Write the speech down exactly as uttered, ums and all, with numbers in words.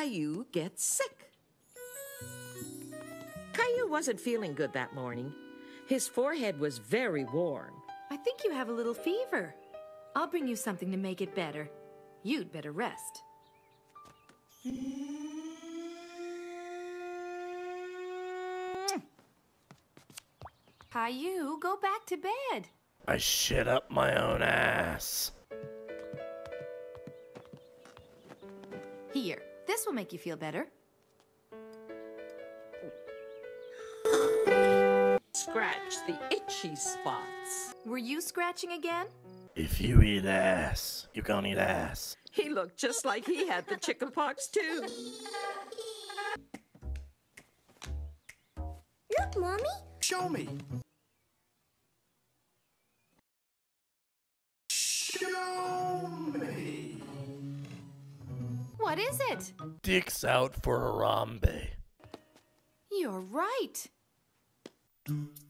Caillou gets sick. Caillou wasn't feeling good that morning. His forehead was very warm. I think you have a little fever. I'll bring you something to make it better. You'd better rest. Caillou, go back to bed. I shit up my own ass. Here, this will make you feel better. Scratch the itchy spots. Were you scratching again? If you eat ass, you gonna eat ass. He looked just like he had the chicken pox too. Look, Mommy. Show me. Show me. What is it? Dick's out for Harambe. You're right.